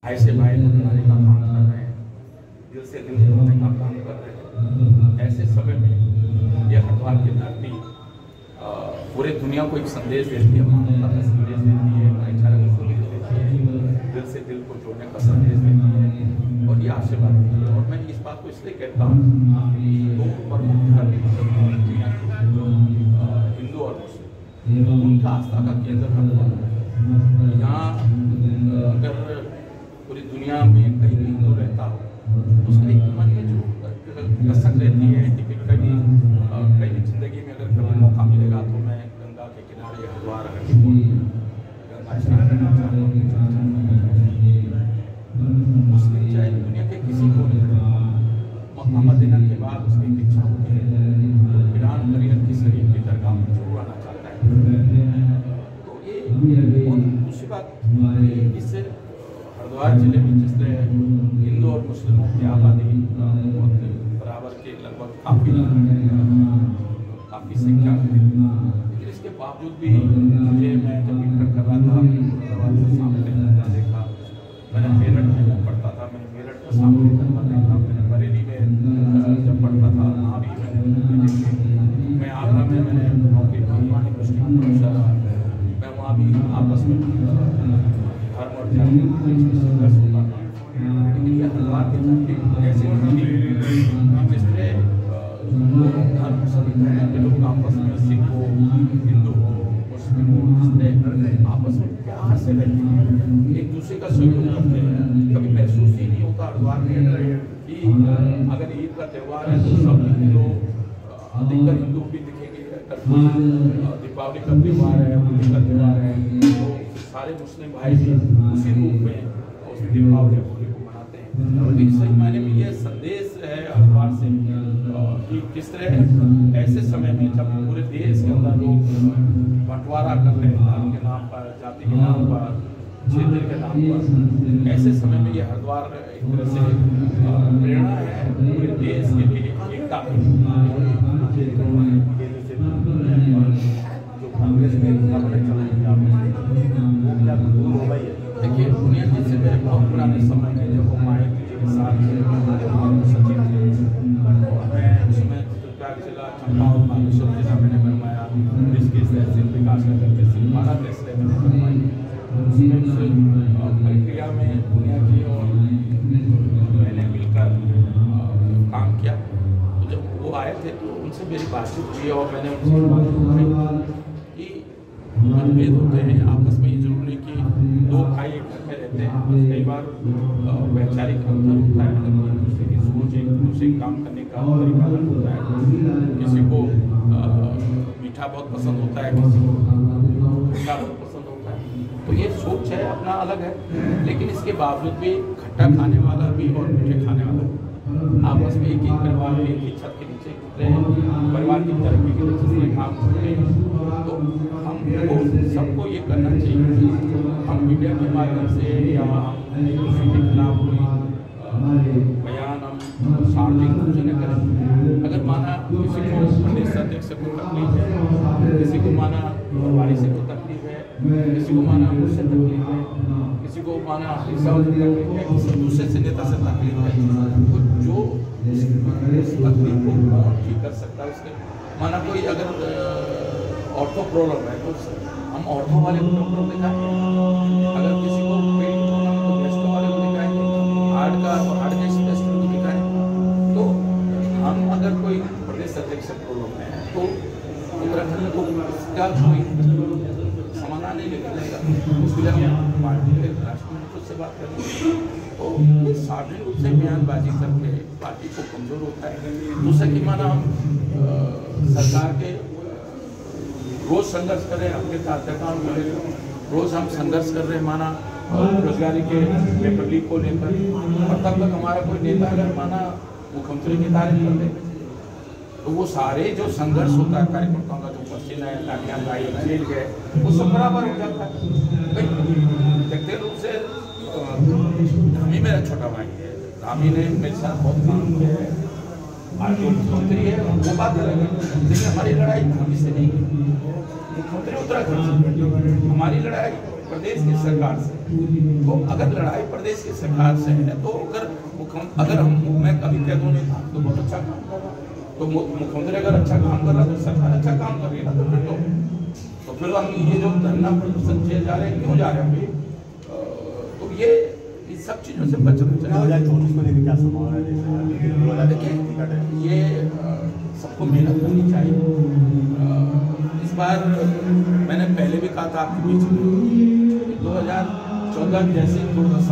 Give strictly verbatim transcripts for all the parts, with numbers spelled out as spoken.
ऐसे भाई बनाने का काम कर रहे हैं, दिल से दिल जोड़ने का काम कर रहे हैं। ऐसे समय में यह हरिद्वार की धरती पूरे दुनिया को एक संदेश देती है, मानवता का संदेश देती है, भाईचारा का संदेश देती है, दिल से दिल को जोड़ने का संदेश देती है और ये आशीर्वाद देती है। और मैं इस बात को इसलिए कहता हूँ दो प्रमुख धर्म दुनिया के हिंदू और मुस्लिम, उनका आस्था का केंद्र हरिद्वार है। यहाँ अगर पूरी दुनिया में कहीं भी हिंदू रहता हो उसका एक मन में जो कसक रहती है कि कभी कहीं जिंदगी में अगर कभी मौका मिलेगा तो मैं गंगा के किनारे हरिद्वार गंगा स्नान करना चाहूँगा। मुस्लिम चाहे दुनिया के किसी को मक्का मदीना के बाद उसकी एक इच्छा होती है तो ईरान करियर की शरीफ की दरगाह में जरूर आना चाहता है। तो ये बहुत खुशी बात इस हरिद्वार जिले में जिससे हिंदू और मुस्लिमों की आबादी बहुत बराबर के लगभग काफ़ी काफ़ी संख्या में, लेकिन इसके बावजूद भी मुझे मैं जब इंटर कर रहा था मुरादाबाद का सामने देखा, मैंने मेरठ में जब पढ़ता था मैंने मेरठ का सामने करना देखा, मैंने बरेली में जब पढ़ता था वहाँ भी मैंने देखे, मैं आगरा में मैंने नौकरी की मुस्लिम मैं वहाँ भी आपस में धर्म और जाति संघर्ष होता था। लेकिन यह हरिद्वार के धरती ऐसे जिसमें धर्म सभी धर्म के लोग आपस में सिख हो, हिंदू हो, मुस्लिम हो, जिसमें आपस में प्यार से रहते हैं, एक दूसरे का सहयोग करते हैं। कभी महसूस ही नहीं होता हरिद्वार में कि अगर ईद का त्यौहार है तो सब हिंदू अधिकतर हिंदू भी दिखेंगे, अगर दीपावली का त्यौहार है, होली का त्यौहार है तो सारे मुस्लिम भाई भी उसी रूप में उस दीपावली होली को मनाते हैं। तो इस सही मायने में ये संदेश है हरिद्वार से कि किस तरह ऐसे समय में जब पूरे देश के अंदर लोग बंटवारा कर रहे हैं धर्म के नाम पर, जाति के नाम पर, क्षेत्र के नाम पर, ऐसे समय में ये हरिद्वार एक तरह से प्रेरणा है पूरे देश के लिए एकता की। जो कांग्रेस में देखिए दुनिया जी से मेरे बहुत पुराने समय में जब वो माया जी के साथ सचिव थे और मैं उसमें चित्रप्रयाग जिला चंपा और बागेश्वर जिला मैंने बनवाया, इसकी तहसील विकास नगर तहसील बारह तहसीलें मैंने बनवाई। उसमें उस प्रक्रिया में दुनिया जी और मैंने मिलकर काम किया। तो जब वो आए थे तो उनसे मेरी बातचीत हुई और मैंने उनसे बात की कि मतभेद होते हैं आपस में, ये जरूरी कि दो भाई एक घर में रहते हैं, कई बार वैचारिक अंतर होता है, एक दूसरे की सोच, एक दूसरे काम करने का तरीका अलग होता है। किसी को मीठा बहुत पसंद होता है, किसी को खट्टा बहुत पसंद होता है, तो ये सोच है अपना अलग है। लेकिन इसके बावजूद भी खट्टा खाने वाला भी और मीठे खाने वाला आपस में एक ही परिवार में एक ही छत के नीचे परिवार की तरक्की के लिए काम करते हैं। तो हमको सबको ये करना चाहिए कि हम मीडिया के माध्यम से या किसी के खिलाफ कोई बयान हम सार्वजनिक रूप से न करें। अगर माना किसी को प्रदेश अध्यक्ष से कोई तकलीफ है, किसी को माना प्रभारी से कोई तकलीफ है, किसी को माना मुझसे तकलीफ है, किसी को माना हिसाब से तकलीफ है, किसी दूसरे से नेता से तकलीफ है, तो जो तकलीफ को कौन ठीक कर सकता है उसके माना कोई अगर ऑर्थो प्रॉब्लम है तो हम ऑर्थो वाले को डॉक्टर दिखाएंगे, अगर किसी को पेट प्रॉब्लम तो गैस्ट्रो वाले को दिखाएंगे, हार्ट का तो हार्ट के स्पेशलिस्ट को दिखाएंगे। तो हम अगर कोई प्रदेश अध्यक्ष प्रॉब्लम है तो उत्तराखंड को इसका कोई समाधान नहीं निकलेगा, उसके लिए हम पार्टी के राष्ट्रपति से बात करेंगे। तो ये सार्वजनिक रूप से बयानबाजी करके पार्टी को कमजोर होता है। दूसरा कि माना हम सरकार के रोज संघर्ष कर रहे हैं, अपने कार्यकर्ताओं को लेकर रोज हम संघर्ष कर रहे हैं माना बेरोजगारी के पेपर लीक को लेकर, और तब तक हमारा कोई नेता अगर माना मुख्यमंत्री की तारीफ कर दे तो वो सारे जो संघर्ष होता है कार्यकर्ताओं का, जो पसीना है, लाठियां खाई, जेल गए, वो सब बराबर हो जाता है। व्यक्तिगत रूप से धामी मेरा छोटा भाई है, धामी ने मेरे साथ बहुत काम किया है, आज जो मुख्यमंत्री है वो बात अलग है, लेकिन हमारी लड़ाई धामी से नहीं, मुख्यमंत्री उत्तराखंड से, हमारी लड़ाई प्रदेश की सरकार से। तो अगर लड़ाई प्रदेश की सरकार से है तो अगर मुख्यमंत्री अगर हम मैं कभी कह दूं नहीं तो बहुत अच्छा काम कर रहा तो मुख्यमंत्री अगर अच्छा काम कर रहा तो सरकार अच्छा काम कर रही है ना, तो फिर तो तो फिर हम ये जो धरना प्रदर्शन किए जा रहे हैं क्यों जा रहे हैं भाई? तो ये इन सब चीजों से बचना चाहिए। दो हजार चौबीस को लेकर क्या संभावना है? देखिए ये सबको मेहनत करनी चाहिए। इस बार मैंने पहले भी कहा था आपके बीच में दो हजार चौदह जैसी दुर्दशा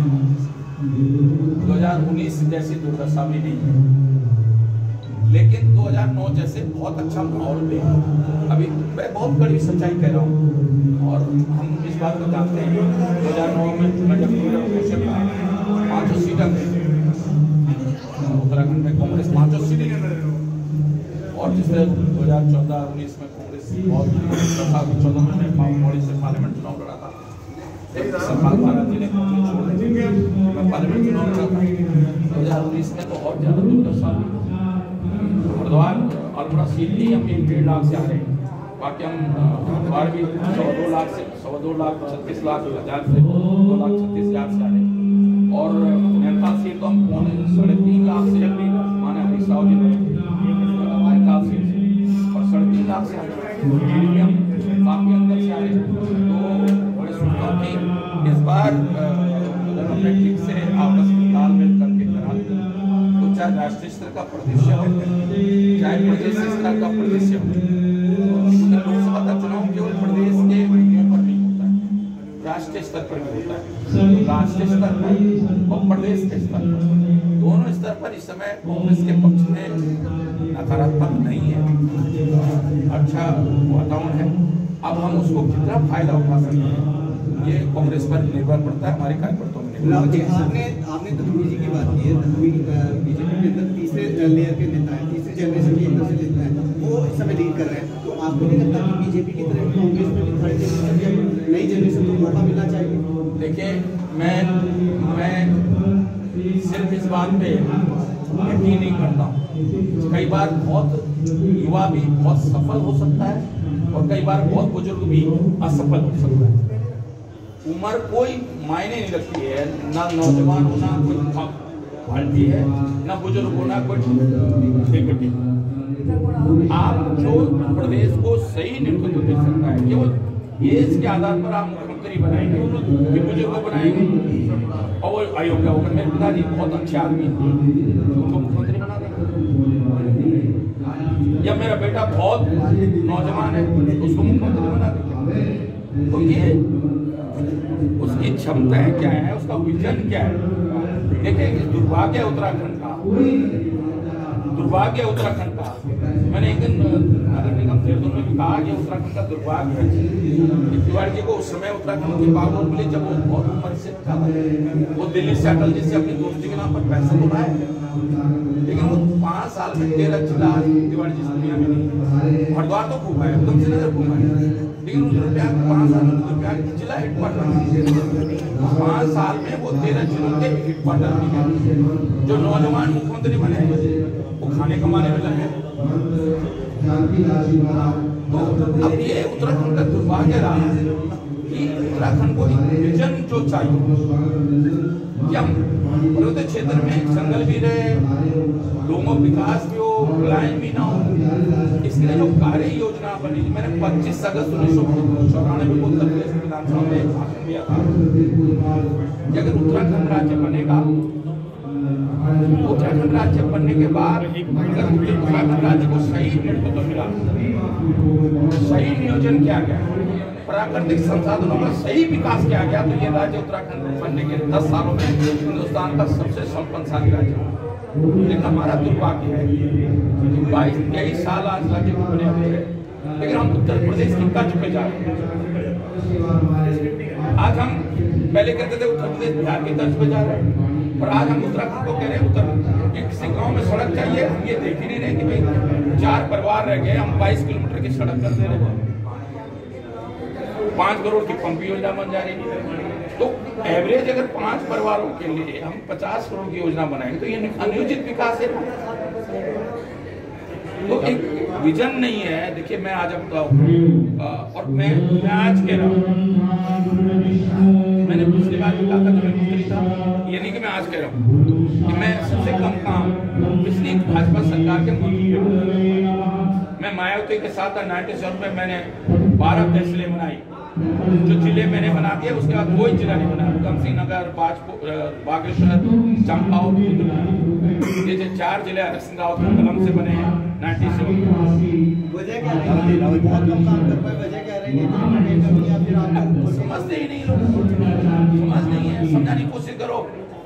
दो हजार उन्नीस जैसी दुर्दशा भी नहीं है, लेकिन दो हजार नौ जैसे बहुत अच्छा माहौल भी है। अभी मैं बहुत बड़ी सच्चाई कह रहा हूँ और हम इस बात को जानते हैं। दो हजार नौ में मैं जब पाँचों सीटें उत्तराखंड में कांग्रेस पाँचों सीटें और जिससे दो हजार चौदह उन्नीस में कांग्रेस बहुत चौदह में माओवाड़ी से पार्लियामेंट चुनाव लड़ा था। सरकार भारत जी ने छोड़ मैं पार्लियामेंट चुनाव लड़ा था दो हजार उन्नीस में तो और ज्यादा दुर्दशा हरिद्वार और बड़ा सीट ही हम एक डेढ़ लाख से आ रहे हैं। बाकी हम हरिद्वार भी सवा दो लाख से सवा दो लाख छत्तीस लाख हजार से दो लाख छत्तीस हजार से आ रहे हैं और नैनीताल सीट तो हम पौने साढ़े तीन लाख से जब भी माने हरीश राव जी नैनीताल सीट से और साढ़े तीन लाख से आ रहे हैं हम काफी अंदर से आ रहे हैं। तो बड़े सुनता हूँ कि इस बार अगर हमने ठीक से आपस में तालमेल करके करा तो चाहे राष्ट्रीय स्तर का परिदृश्य हो चाहे प्रदेश स्तर का परिदृश्य हो, लोकसभा का चुनाव केवल प्रदेश के एरिया पर नहीं होता है, राष्ट्रीय स्तर पर भी होता है। राष्ट्रीय स्तर पर और प्रदेश के स्तर पर दोनों स्तर पर इस समय कांग्रेस के पक्ष में नकारात्मक नहीं है, अच्छा वातावरण है। अब हम उसको कितना फायदा उठा सकते हैं ये कांग्रेस पर निर्भर पड़ता है, हमारे कार्यकर्ताओं में। आपने आपने तनुवी जी की बात की है। तनुवी बीजेपी के अंदर तीसरे लेयर के नेता हैं, तीसरे जनरेशन के अंदर से नेता हैं, वो इस समय लीड कर रहे हैं। तो आपको नहीं लगता कि बीजेपी की तरह कांग्रेस में भी थर्ड जनरेशन नई जनरेशन को मौका मिलना चाहिए? देखिए मैं मैं सिर्फ इस बात पे यकीन नहीं करता हूँ। कई बार बहुत युवा भी बहुत सफल हो सकता है और कई बार बहुत बुजुर्ग भी असफल हो सकता है। उम्र कोई मायने नहीं रखती है, ना नौजवान होना कोई क्वालिटी है, ना बुजुर्ग होना कोई डिग्निटी। आप जो प्रदेश को सही नेतृत्व दे सकता है केवल एज के आधार पर आप मुख्यमंत्री बनाएंगे कि बुजुर्ग बनाएंगे और वो अयोग्य होकर मेरे पिताजी बहुत अच्छे आदमी हैं उनको मुख्यमंत्री बना देंगे, या मेरा बेटा बहुत नौजवान है उसको मुख्यमंत्री बना देंगे। तो ये उसकी क्षमताएं क्या है, उसका विजन क्या है। देखिए दुर्भाग्य है उत्तराखंड का, दुर्भाग्य है उत्तराखंड का। मैंने एक दिन नगर निगम देहरादून में भी कहा कि उत्तराखंड का दुर्भाग्य है। तिवारी जी को उस समय उत्तराखंड की बागडोर मिली जब वो बहुत उम्र से था, वो दिल्ली से अटल जी से अपनी दोस्ती के नाम पर पैसा तो लाए, लेकिन वो पांच साल में तेरह जिला तिवारी जी दुनिया में नहीं। हरिद्वार तो घूमा है, एकदम श्रीनगर घूमा है, लेकिन उस रुपया पांच साल में रुपया जिला हेडक्वार्टर पांच साल में वो तेरह जिलों के हेडक्वार्टर में जो नौजवान मुख्यमंत्री बने वो खाने कमाने में लगे। तो अब ये उत्तराखंड का दुर्भाग्य रहा कि उत्तराखंड को विजन जो चाहिए कि हम पर्वतीय क्षेत्र में जंगल भी रहे, लोगों विकास भी हो, पलायन भी ना हो, इसके लिए जो कार्य योजना बनी। मैंने पच्चीस अगस्त उन्नीस सौ चौरानवे को उत्तर प्रदेश विधानसभा में भाषण दिया था कि अगर उत्तराखंड राज्य बनेगा, उत्तराखंड राज्य बनने के बाद अगर उत्तराखंड राज्य को सही नेतृत्व मिला, सही नियोजन किया गया, प्राकृतिक संसाधनों का सही विकास किया गया, तो ये राज्य उत्तराखंड बनने के दस सालों में हिंदुस्तान का सबसे संपन्नशाली राज्य है। लेकिन हमारा दुर्भाग्य है कि बाईस तेईस साल आज राज्य को बने हुए हैं, लेकिन हम उत्तर प्रदेश की तर्ज पे जा रहे हैं। आज हम पहले कहते थे उत्तर प्रदेश बिहार की तर्ज पे जा रहे हैं, और आज हम उत्तराखंड को कह रहे हैं उत्तर किसी गांव में सड़क चाहिए, हम ये देख ही नहीं रहे कि भाई चार परिवार रह गए, हम बाईस किलोमीटर की सड़क कर दे रहे हैं, पांच करोड़ की पंप योजना बन जा रही है। तो एवरेज अगर पांच परिवारों के लिए हम पचास करोड़ की योजना बनाएंगे तो ये अनियोजित विकास है। तो एक विजन नहीं है। देखिए मैं आज आपका और मैं मैं आज कह रहा हूँ, मैंने पिछली बार भी कहा था जब मैं मंत्री था, ये नहीं कि मैं आज कह रहा हूँ कि मैं सबसे कम काम पिछली भाजपा सरकार के मंत्री, मैं मायावती के साथ नाइन्टी सेवन में मैंने बारह तहसीलें बनाई, जो जिले मैंने बना दिए, उसके बाद कोई जिला नहीं बना। उधम सिंह नगर, बागेश्वर, चंपावत, ये जो चार जिले हरक सिंह रावत के कलम से बने हैं नाइन्टी सेवन। वजह क्या रही है? बहुत कम काम कर पाए, वजह क्या रही है? समझते ही नहीं लोग, समझ नहीं है, समझाने की कोशिश करो।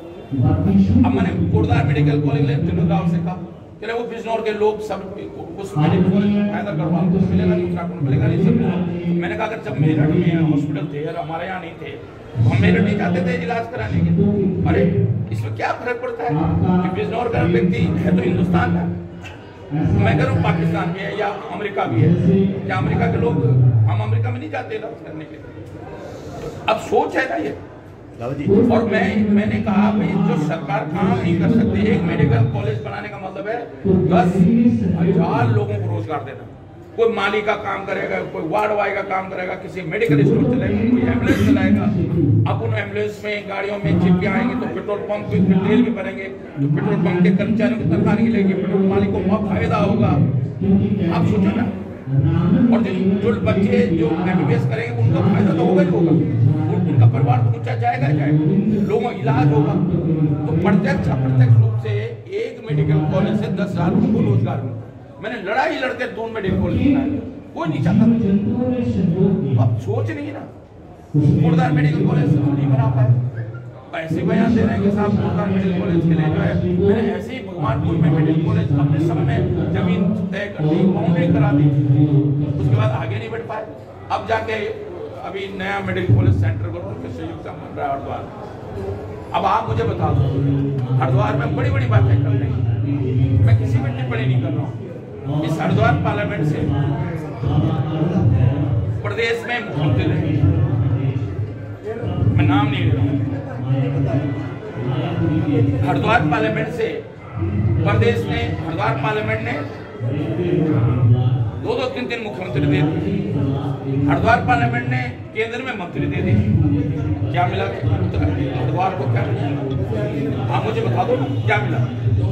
अब मैंने कोटद्वार मेडिकल कॉलेज विनोद राव से कहा कि वो बिजनौर के लोग सब उस मेडिकल कॉलेज में फायदा करवा, तो मिलेगा नहीं, उत्तराखंड मिलेगा नहीं सब। मैंने कहा अगर जब मेरठ में हॉस्पिटल थे और हमारे यहाँ नहीं थे, हम मेरठ नहीं जाते थे इलाज कराने के। अरे इसमें क्या फर्क पड़ता है कि बिजनौर का व्यक्ति है तो हिंदुस्तान का, मैं कह रहा हूँ पाकिस्तान भी है या अमेरिका भी है, क्या अमेरिका के लोग, हम अमेरिका में नहीं जाते इलाज करने के लिए। अब सोच है ना ये। और मैं मैंने कहा भाई जो सरकार काम नहीं कर सकती, एक मेडिकल कॉलेज बनाने का मतलब है दस हजार लोगों को रोजगार देना। कोई माली का काम करेगा, कोई वार्ड बॉय का काम करेगा, किसी मेडिकल स्टोर चलाएगा, कोई एम्बुलेंस चलाएगा। अब उन एम्बुलेंस में गाड़ियों में चिपकियां आएंगी तो पेट्रोल पंप पे तेल भी भरेंगे, तो पेट्रोल पंप के कर्मचारियों की तनख्वाह नहीं मिलेगी, पेट्रोल मालिक को बहुत फायदा होगा। आप सोचो ना। और जो जो बच्चे जो एमबीबीएस करेंगे उनका फायदा तो होगा ही होगा, उनका परिवार तो ऊंचा जाएगा ही जाएगा, लोगों का इलाज होगा। तो प्रत्यक्ष अप्रत्यक्ष रूप से एक मेडिकल कॉलेज से दस हजार लोगों को रोजगार मिला। मैंने लड़ाई लड़ते दोनों मेडिकल कॉलेज बनाए, कोई नहीं चाहता। तो अब सोच नहीं ना, कोटद्वार मेडिकल कॉलेज नहीं बना पाए, ऐसे बयान दे रहे हैं कि साहब कोटद्वार मेडिकल कॉलेज के लिए जो है, मैंने ऐसे ही भगवानपुर में मेडिकल कॉलेज अपने समय में जमीन तय कर दी, बाउंड्री करा दी, उसके बाद आगे नहीं बढ़ पाए। अब जाके अभी नया मेडिकल कॉलेज सेंटर के संयुक्त बन रहा है हरिद्वार। अब आप मुझे बता दो, हरिद्वार में बड़ी बड़ी बातें कर रहे हैं, मैं किसी में टिप्पणी नहीं कर रहा हूँ। इस हरिद्वार पार्लियामेंट से प्रदेश में मुख्यमंत्री रहे, मैं नाम नहीं ले रहा हूँ, हरिद्वार पार्लियामेंट से प्रदेश ने, हरिद्वार पार्लियामेंट ने दो दो तीन तीन मुख्यमंत्री दे दिए, हरिद्वार पार्लियामेंट ने केंद्र में मंत्री दे दिए। क्या मिला हरिद्वार को? क्या मिला? आप मुझे बता दो क्या मिला,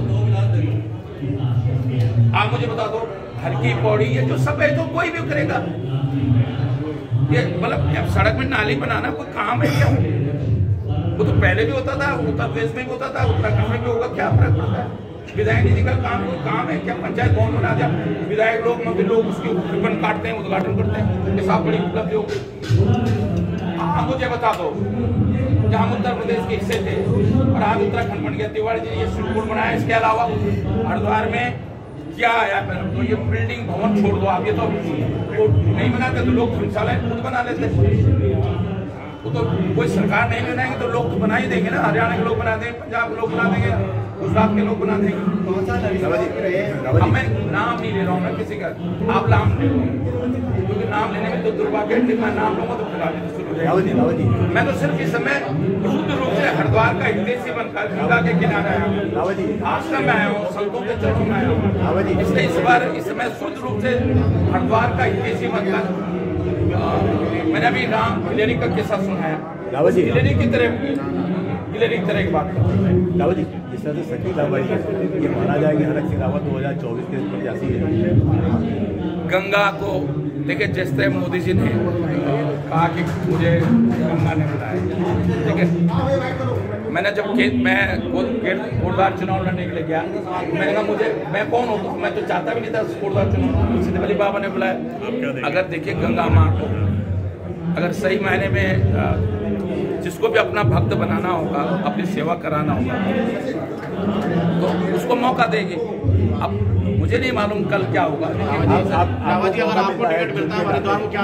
आप मुझे बता दो। हल्की पौड़ी ये जो सब है तो कोई भी करेगा, ये मतलब सड़क में नाली बनाना कोई काम है क्या? वो तो पहले भी होता था, उत्तर प्रदेश में भी होता था, उत्तराखंड में भी होगा, क्या फर्क पड़ता है? विधायक निधि का काम कोई काम है क्या? पंचायत भवन बना दिया, विधायक लोग मंत्री लोग उसकी रिबन काटते हैं, उद्घाटन करते हैं, ये सब बड़ी उपलब्धि हो गई। आप मुझे बता दो, जहाँ उत्तर प्रदेश के हिस्से थे और आज उत्तराखंड बन गया, तिवारी जी ने ये स्विमिंग पूल बनाया, इसके अलावा हरिद्वार में क्या आया? तो ये बिल्डिंग भवन छोड़ दो आप, ये तो नहीं बनाते तो लोग धर्मशालाएं खुद बना लेते, वो तो कोई सरकार नहीं बनाएंगे तो लोग तो बना ही देंगे ना, हरियाणा के लोग बना देंगे, पंजाब के लोग बना देंगे, गुजरात के लोग बना देंगे। अब मैं नाम नहीं ले रहा हूँ, मैं किसी का, आप नाम ले लो, क्योंकि नाम लेने में तो दुर्भाग्य है, मैं नाम लूंगा तो फिर आगे शुरू हो जाएगा। मैं तो सिर्फ इस समय शुद्ध रूप से हरिद्वार का हितैषी बनकर गंगा के किनारे आया हूँ, आश्रम में आया हूँ, संतों के चरणों में आया हूँ, इसलिए इस बार इस समय शुद्ध रूप से हरिद्वार का हितैषी बनकर मैंने अभी राम गिलेरी का किस्सा सुनाया, गिलेरी की तरह गिलेरी की तरह की बात रावत जी, जिस तरह से सचिन लाभारी ये माना जाए कि हरक सिंह रावत दो हजार चौबीस के प्रत्याशी है। गंगा को देखिए, जिस तरह मोदी जी ने कहा कि मुझे गंगा ने बुलाया, ठीक है, मैंने जब मैं कोटद्वार चुनाव लड़ने के लिए गया, मैंने कहा मुझे, मैं कौन होता हूँ, मैं तो चाहता भी नहीं था कोटद्वार चुनाव, सीधे अली बाबा ने बुलाया। अगर देखिए गंगा माँ को अगर सही मायने में जिसको भी अपना भक्त बनाना होगा, अपनी सेवा कराना होगा, तो उसको मौका देगी। अब मुझे नहीं मालूम कल क्या होगा, रावत जी अगर आपको टिकट मिलता है हरिद्वार को क्या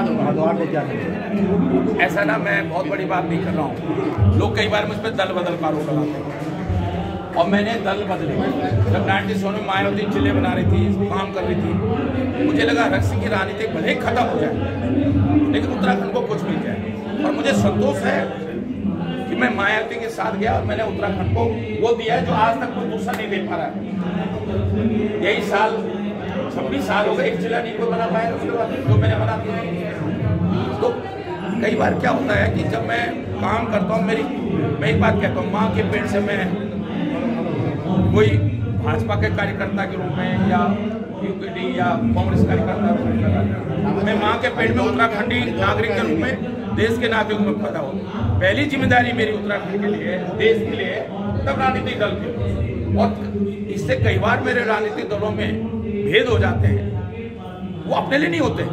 दोगे? ऐसा ना, मैं बहुत बड़ी बात नहीं कर रहा हूँ, लोग कई बार मुझ पर दल बदल का आरोप लगाते हैं, और मैंने दल बदले। जब नाइन्टी सेवन में मायावती जिले बना रही थी, काम कर रही थी, मुझे लगा हरक सिंह की राजनीति भले ही खत्म हो जाए लेकिन उत्तराखंड को कुछ मिल जाए, और मुझे संतोष है कि मैं मायावती के साथ गया और मैंने उत्तराखंड को वो दिया है जो आज तक कोई दूसरा नहीं दे पा रहा है। यही साल छब्बीस साल हो गए, एक जिला नहीं कोई बना पाया उसके बाद जो मैंने बना दिया। तो कई बार क्या होता है कि जब मैं काम करता हूँ, मेरी मैं एक बात कहता हूँ, माँ के पेट से मैं कोई भाजपा के कार्यकर्ता के रूप में या यूपीडी या कांग्रेस कार्यकर्ता, मैं माँ के पेट में उत्तराखंडी नागरिक के रूप में देश के नागरिक में पैदा हो। पहली जिम्मेदारी मेरी उत्तराखंड के लिए, देश के लिए, तब राजनीतिक दल की। और इससे कई बार मेरे राजनीतिक दलों में भेद हो जाते हैं, वो अपने लिए नहीं होते,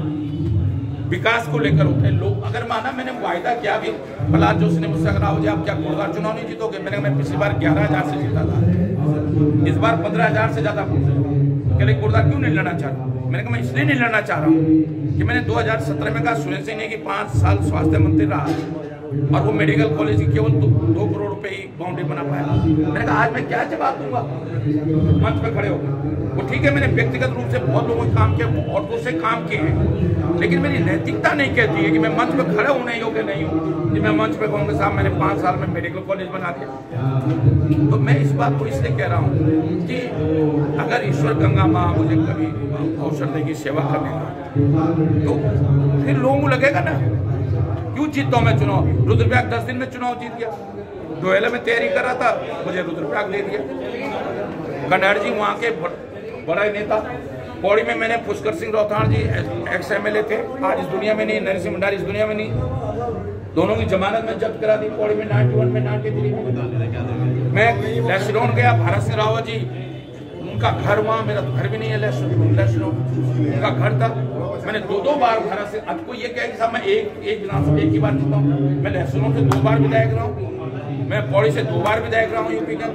विकास को लेकर होते हैं। लोग अगर माना मैंने वायदा किया भी, प्रहलाद जोशी ने मुझसे कहा हो जाए आप क्या कोलकाता चुनाव नहीं जीतोगे, मैंने मैं पिछली बार ग्यारह हजार से जीता था, इस बार पंद्रह हजार से ज्यादा। कहले कोलकाता क्यों नहीं लड़ना चाह रहा? मैंने कहा मैं इसलिए नहीं लड़ना चाह रहा हूँ कि मैंने दो हजार सत्रह में कहा सुरेंद्र सिंह ने कि पांच साल स्वास्थ्य मंत्री रहा और वो मेडिकल कॉलेज की केवल दो, दो करोड़ रुपए की बाउंड्री बना पाया। मैंने कहा आज मैं क्या जवाब दूंगा मंच पे खड़े होकर? वो ठीक है, मैंने व्यक्तिगत रूप से बहुत लोगों से काम किया, औरतों से काम किए हैं, लेकिन मेरी नैतिकता नहीं कहती है कि मैं मंच पे खड़े होने योग्य नहीं हूँ कि मैं मंच पे कहूँगा साहब मैंने पाँच साल में मेडिकल कॉलेज बना दिया। तो मैं इस बात को इसलिए कह रहा हूँ कि अगर ईश्वर गंगा माँ मुझे कभी अवसर देगी सेवा करने का, तो फिर लोगों को लगेगा ना क्यों जीतता हूँ मैं चुनाव। रुद्रप्रयाग दस दिन में चुनाव जीत गया, दोहला में तैयारी कर रहा था, मुझे रुद्रप्रयाग दे दिया। कन्हैया जी वहाँ के बड़ा नेता, पौड़ी में मैंने Pushkar Singh Rautela ji ex M L A थे, आज इस दुनिया में नहीं, नरसिंह भंडारी इस दुनिया में नहीं, दोनों की जमानत में जब्त करा दी, पौड़ी में इक्यानवे में तिरानवे में। मैं लेस्रोन गया, भारत सिंह रावत जी, उनका घर वहाँ, मेरा घर भी नहीं है लेस्रोन, उनका घर था। मैंने दो दो बार भारत से, अब कोई ये कहे कि साहब मैं एक एक विधानसभा एक ही बार जीता हूँ, मैं लेस्रोन से दो बार विधायक रहा हूँ, मैं पौड़ी से दो बार विधायक रहा हूँ यूपी के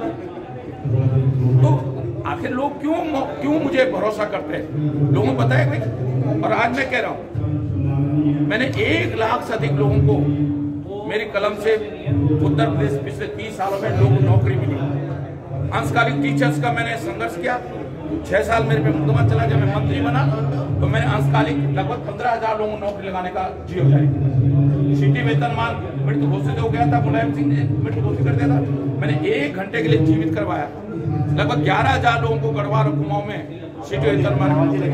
अंदर। तो आखिर लोग क्यों क्यों मुझे भरोसा करते हैं, लोगों को पता है भाई। और आज मैं कह रहा हूं, मैंने एक लाख से अधिक लोगों को मेरी कलम से उत्तर प्रदेश पिछले तीस सालों में लोगों को नौकरी मिली। अंशकालिक टीचर्स का मैंने संघर्ष किया, छह साल मेरे पे मुकदमा चला, जब मैं मंत्री बना तो मैंने अंशकालिक लगभग पंद्रह हजार लोगों को नौकरी लगाने का जियो जारी किया। सिटी वेतनमान मृत्यु घोषित हो गया था, मुलायम सिंह ने मृत्यु घोषित कर दिया था, मैंने एक घंटे के लिए जीवित करवाया। लगभग ग्यारह हजार लोगों को गढ़वाल और कुमाऊं में सिटी वेतनमान,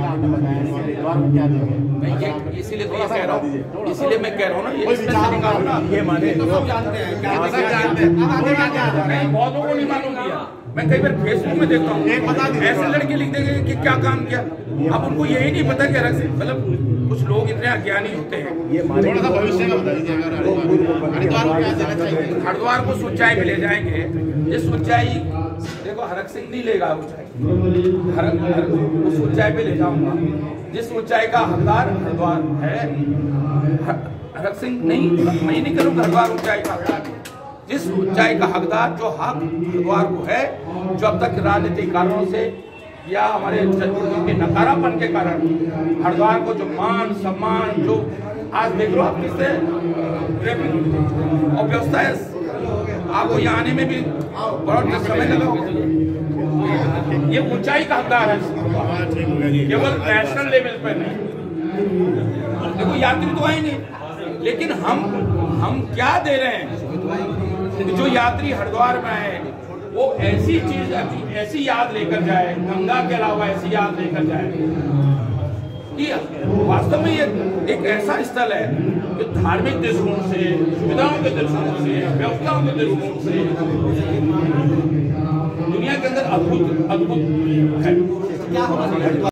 इसीलिए तो ये कह रहा हूँ, इसीलिए मैं कह रहा हूँ ना, ये ये माने बहुत लोगों को नहीं मालूम किया। मैं कई बार फेसबुक में देखता हूँ ऐसे लड़के लिख देंगे कि क्या काम किया, अब उनको यही नहीं पता कि मतलब कुछ लोग इतने अज्ञानी होते हैं। ये थोड़ा सा भविष्य का बता दीजिए, हरिद्वार को ऊंचाई में ले जाएंगे, जिस ऊंचाई देखो हरक सिंह नहीं लेगा ऊंचाई, हरक हर, उस ऊंचाई पे ले जाऊंगा जिस ऊंचाई का हकदार हरिद्वार है। हरक सिंह नहीं, मैं नहीं करूंगा हरिद्वार ऊंचाई का हकदार, जिस ऊंचाई का हकदार जो हक हरिद्वार को है, जो अब तक राजनीतिक कारणों से या हमारे के नकारापन के कारण हरिद्वार को जो मान सम्मान, जो आज देख लो आप किससे और व्यवस्था है, आपको यहाँ आने में भी बहुत समय लगा। ये ऊंचाई का हकदार है, केवल नेशनल लेवल पर नहीं। देखो यात्री तो आए नहीं, लेकिन हम हम क्या दे रहे हैं? जो यात्री हरिद्वार में आए वो ऐसी चीज, ऐसी याद लेकर जाए, गंगा के अलावा ऐसी याद लेकर जाए कि वास्तव में ये एक ऐसा स्थल है जो धार्मिक दृष्टिकोण से, सुविधाओं के दृष्टिकोण से, व्यवस्थाओं के दृष्टिकोण से दुनिया के अंदर अद्भुत अद्भुत है।